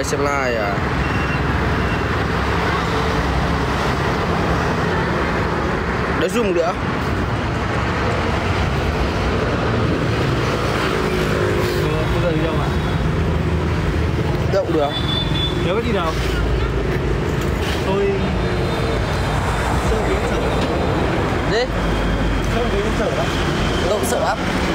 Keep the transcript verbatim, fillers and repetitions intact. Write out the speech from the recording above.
quay xem like à. Đỡ zoom nữa. Bây giờ đi đâu ạ? Đâu cũng được. Nhớ đi đâu? Tôi Gì? Không thấy sợ lắm. Tôi cũng sợ lắm.